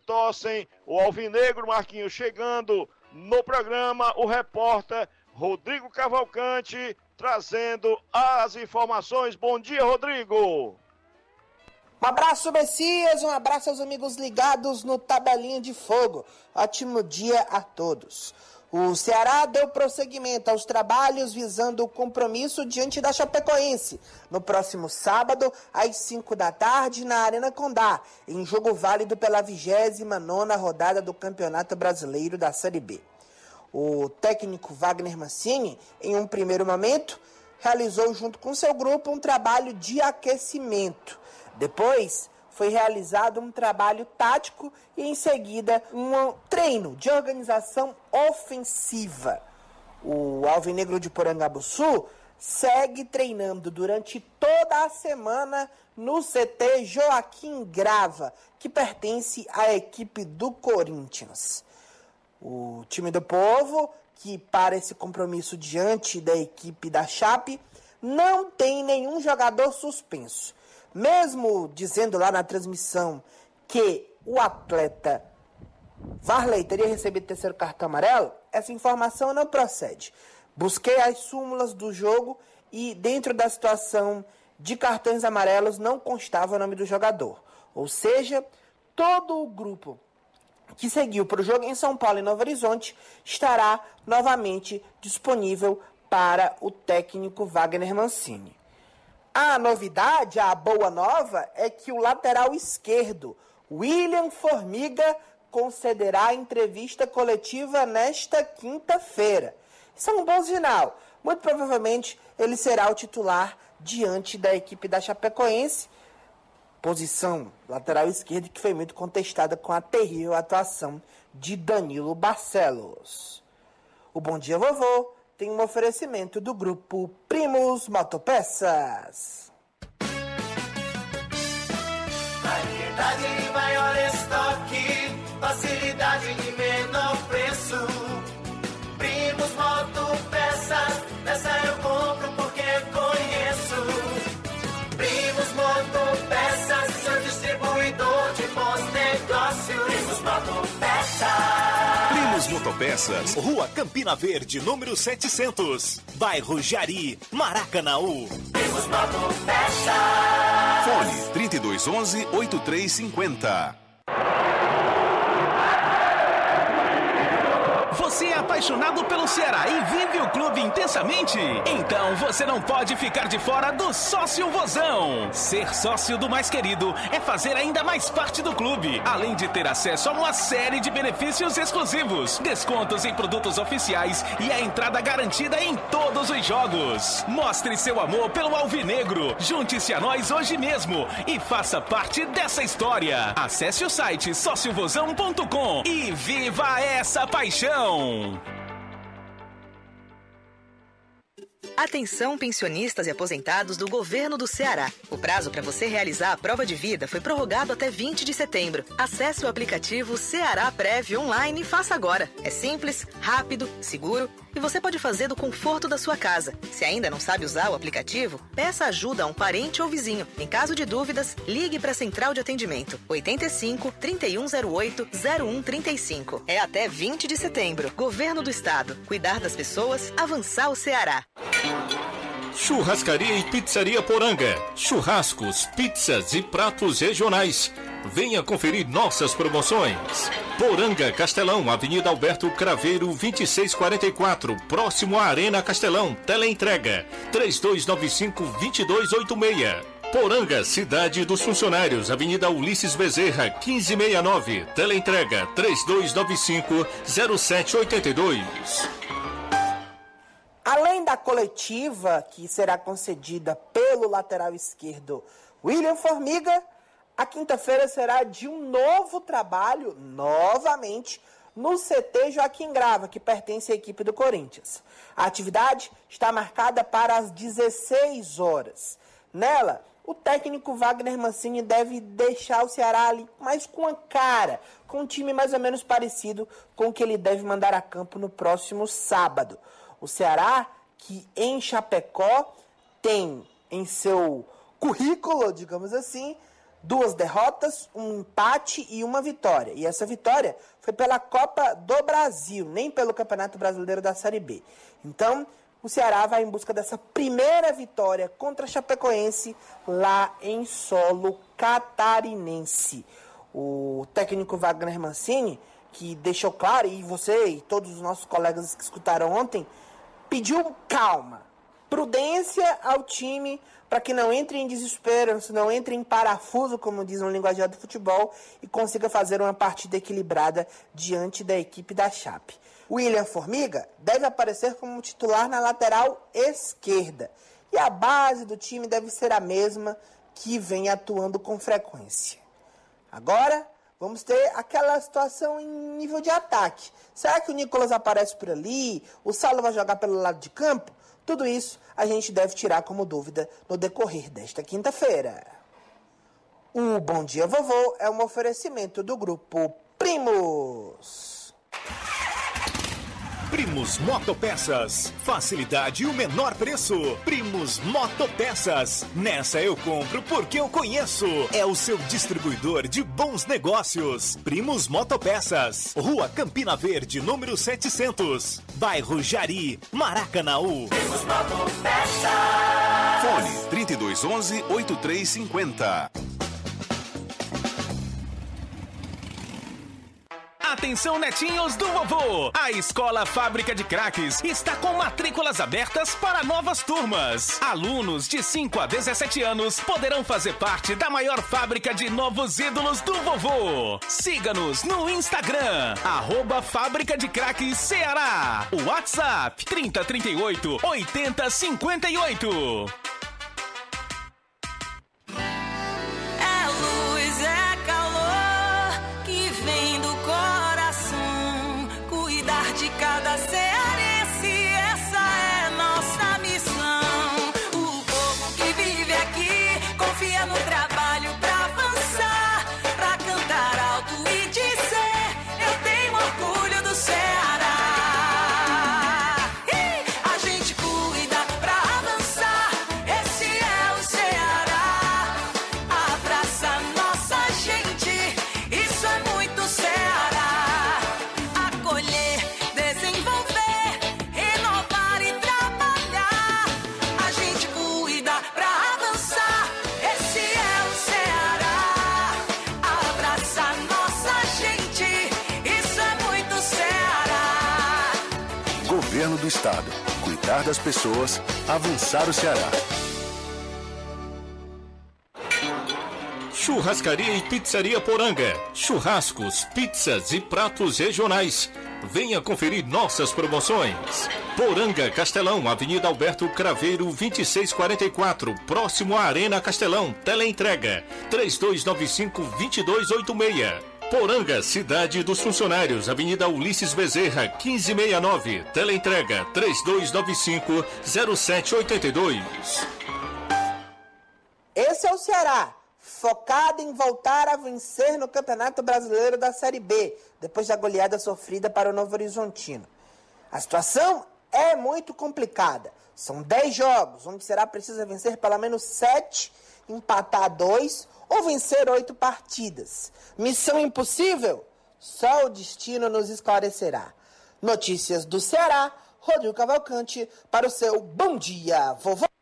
torcem o Alvinegro. Marquinhos chegando no programa, o repórter Rodrigo Cavalcante trazendo as informações. Bom dia, Rodrigo. Um abraço, Messias, um abraço aos amigos ligados no Tabelinha de Fogo. Ótimo dia a todos. O Ceará deu prosseguimento aos trabalhos visando o compromisso diante da Chapecoense no próximo sábado, às 5 da tarde, na Arena Condá, em jogo válido pela 29ª rodada do Campeonato Brasileiro da Série B. O técnico Wagner Mancini, em um primeiro momento, realizou junto com seu grupo um trabalho de aquecimento. Depois, foi realizado um trabalho tático e, em seguida, um treino de organização ofensiva. O Alvinegro de Porangabuçu segue treinando durante toda a semana no CT Joaquim Grava, que pertence à equipe do Corinthians. O time do Povo, que para esse compromisso diante da equipe da Chape, não tem nenhum jogador suspenso. Mesmo dizendo lá na transmissão que o atleta Varley teria recebido terceiro cartão amarelo, essa informação não procede. Busquei as súmulas do jogo e dentro da situação de cartões amarelos não constava o nome do jogador. Ou seja, todo o grupo que seguiu para o jogo em São Paulo e Novo Horizonte estará novamente disponível para o técnico Wagner Mancini. A novidade, a boa nova, é que o lateral esquerdo, William Formiga, concederá entrevista coletiva nesta quinta-feira. Isso é um bom sinal. Muito provavelmente ele será o titular diante da equipe da Chapecoense, posição lateral esquerda que foi muito contestada com a terrível atuação de Danilo Barcelos. O Bom Dia Vovô tem um oferecimento do grupo Primos Motopeças. Variedade em maior estoque, facilidade e menor preço. Primos Motopeças, essa eu compro porque conheço. Primos Motopeças, seu distribuidor de bons negócios. Primos Motopeças. Primos Motopeças, Rua Campina Verde, número 700, bairro Jari, Maracanaú. Primos Motopeças. Fone 3211-8350. Você é apaixonado pelo Ceará e vive o clube intensamente? Então você não pode ficar de fora do Sócio Vozão. Ser sócio do mais querido é fazer ainda mais parte do clube, além de ter acesso a uma série de benefícios exclusivos, descontos em produtos oficiais e a entrada garantida em todos os jogos. Mostre seu amor pelo Alvinegro. Junte-se a nós hoje mesmo e faça parte dessa história. Acesse o site sociovozão.com e viva essa paixão. Atenção, pensionistas e aposentados do Governo do Ceará. O prazo para você realizar a prova de vida foi prorrogado até 20 de setembro. Acesse o aplicativo Ceará Prev online e faça agora. É simples, rápido, seguro e você pode fazer do conforto da sua casa. Se ainda não sabe usar o aplicativo, peça ajuda a um parente ou vizinho. Em caso de dúvidas, ligue para a Central de Atendimento 85 3108 0135. É até 20 de setembro. Governo do Estado. Cuidar das pessoas, avançar o Ceará. Churrascaria e Pizzaria Poranga. Churrascos, pizzas e pratos regionais. Venha conferir nossas promoções. Poranga, Castelão, Avenida Alberto Craveiro, 2644, próximo à Arena Castelão. Teleentrega 3295-2286. Poranga, Cidade dos Funcionários, Avenida Ulisses Bezerra, 1569. Teleentrega 3295-0782. Além da coletiva que será concedida pelo lateral esquerdo William Formiga, a quinta-feira será de um novo trabalho, novamente, no CT Joaquim Grava, que pertence à equipe do Corinthians. A atividade está marcada para as 16 horas. Nela, o técnico Wagner Mancini deve deixar o Ceará ali mais com a cara, com um time mais ou menos parecido com o que ele deve mandar a campo no próximo sábado. O Ceará, que em Chapecó tem em seu currículo, digamos assim, 2 derrotas, um empate e uma vitória. E essa vitória foi pela Copa do Brasil, nem pelo Campeonato Brasileiro da Série B. Então, o Ceará vai em busca dessa primeira vitória contra a Chapecoense lá em solo catarinense. O técnico Wagner Mancini, que deixou claro, e você e todos os nossos colegas que escutaram ontem, pediu calma, prudência ao time para que não entre em desespero, não entre em parafuso, como diz no linguajar do futebol, e consiga fazer uma partida equilibrada diante da equipe da Chape. William Formiga deve aparecer como titular na lateral esquerda, e a base do time deve ser a mesma que vem atuando com frequência. Agora, vamos ter aquela situação em nível de ataque. Será que o Nicolas aparece por ali? O Saulo vai jogar pelo lado de campo? Tudo isso a gente deve tirar como dúvida no decorrer desta quinta-feira. O Bom Dia Vovô é um oferecimento do grupo Primos. Primos Motopeças. Facilidade e o menor preço. Primos Motopeças. Nessa eu compro porque eu conheço. É o seu distribuidor de bons negócios. Primos Motopeças. Rua Campina Verde, número 700. Bairro Jari, Maracanaú. Primos Motopeças. Fone 3211-8350. Atenção, netinhos do vovô! A Escola Fábrica de Craques está com matrículas abertas para novas turmas. Alunos de 5 a 17 anos poderão fazer parte da maior fábrica de novos ídolos do vovô. Siga-nos no Instagram, @Fábrica de Craques Ceará. O WhatsApp, 3038 8058. Cada cearense, essa é nossa missão. O povo que vive aqui confia no trabalho pra avançar, pra cantar alto e dizer: eu tenho orgulho do Ceará. A gente cuida pra avançar, esse é o Ceará. Abraça a nossa gente, isso é muito Ceará. Acolher, desenvolver, renovar e trabalhar. A gente cuida pra avançar, esse é o Ceará. Abraça a nossa gente, isso é muito Ceará. Governo do Estado. Cuidar das pessoas, avançar o Ceará. Churrascaria e Pizzaria Poranga. Churrascos, pizzas e pratos regionais. Venha conferir nossas promoções. Poranga Castelão, Avenida Alberto Craveiro 2644, próximo à Arena Castelão. Teleentrega 3295-2286. Poranga, Cidade dos Funcionários, Avenida Ulisses Bezerra 1569. Teleentrega 3295-0782. Esse é o Ceará, focado em voltar a vencer no Campeonato Brasileiro da Série B, depois da goleada sofrida para o Novo Horizontino. A situação é muito complicada. São 10 jogos, onde será preciso vencer pelo menos 7, empatar 2 ou vencer 8 partidas. Missão impossível? Só o destino nos esclarecerá. Notícias do Ceará, Rodrigo Cavalcante, para o seu Bom Dia, Vovô.